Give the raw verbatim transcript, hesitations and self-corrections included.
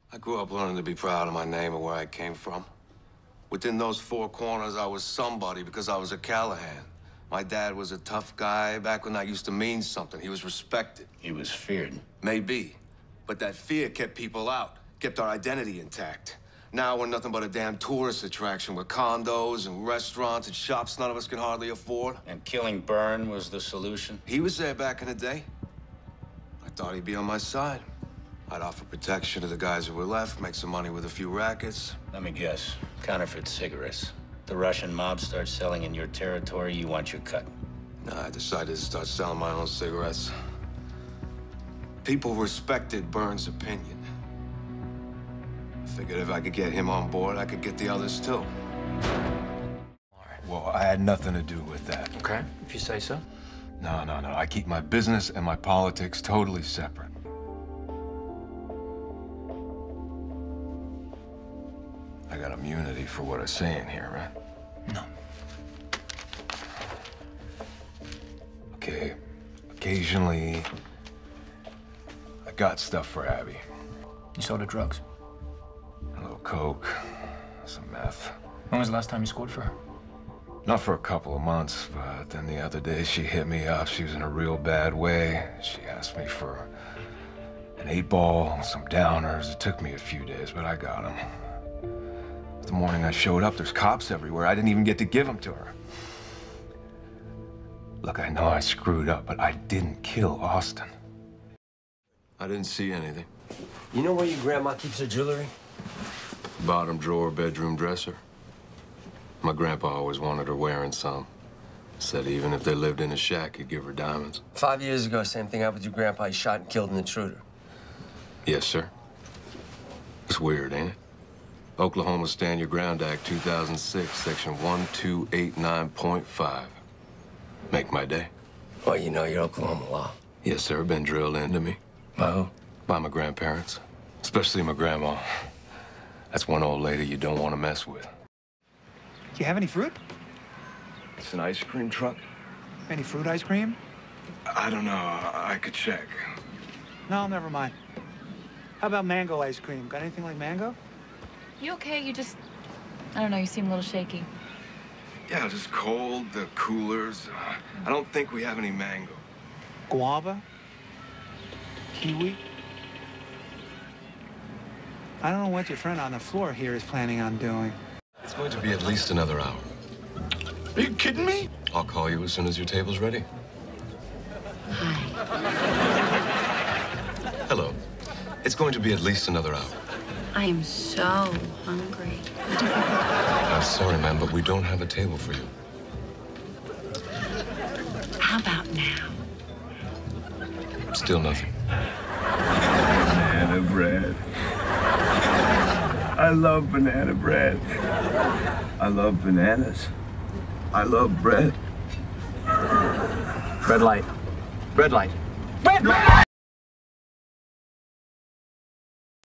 I grew up learning to be proud of my name and where I came from. Within those four corners, I was somebody because I was a Callahan. My dad was a tough guy back when that used to mean something. He was respected. He was feared. Maybe. But that fear kept people out, kept our identity intact. Now we're nothing but a damn tourist attraction with condos and restaurants and shops none of us can hardly afford. And killing Byrne was the solution? He was there back in the day. I thought he'd be on my side. I'd offer protection to the guys who were left, make some money with a few rackets. Let me guess. Counterfeit cigarettes. The Russian mob starts selling in your territory, you want your cut. No, I decided to start selling my own cigarettes. People respected Byrne's opinion. I figured if I could get him on board, I could get the others too. Well, I had nothing to do with that. Okay, if you say so. No, no, no. I keep my business and my politics totally separate. I got immunity for what I say in here, right? No. Okay, occasionally, I got stuff for Abby. You sold her drugs? A little coke, some meth. When was the last time you scored for her? Not for a couple of months, but then the other day she hit me up. She was in a real bad way. She asked me for an eight ball, some downers. It took me a few days, but I got them. The morning I showed up, there's cops everywhere. I didn't even get to give them to her. Look, I know I screwed up, but I didn't kill Austin. I didn't see anything. You know where your grandma keeps her jewelry? Bottom drawer, bedroom dresser. My grandpa always wanted her wearing some. Said even if they lived in a shack, he'd give her diamonds. Five years ago, same thing happened with your grandpa. He shot and killed an intruder. Yes, sir. It's weird, ain't it? Oklahoma Stand Your Ground Act, two thousand six, section one two eight nine point five. Make my day. Well, you know your Oklahoma law. Yes, sir. Been drilled into me. By who? By my grandparents. Especially my grandma. That's one old lady you don't want to mess with. Do you have any fruit? It's an ice cream truck? Any fruit ice cream? I don't know. I could check. No, never mind. How about mango ice cream? Got anything like mango? You okay? You just... I don't know, you seem a little shaky. Yeah, just cold, the coolers. Uh, I don't think we have any mango. Guava? Kiwi? I don't know what your friend on the floor here is planning on doing. It's going to be at least another hour. Are you kidding me? I'll call you as soon as your table's ready. Hi. Hello. It's going to be at least another hour. I am so hungry. I'm sorry, ma'am, but we don't have a table for you. How about now? Still nothing. Banana bread. I love banana bread. I love bananas. I love bread. Red light. Red light. Red light!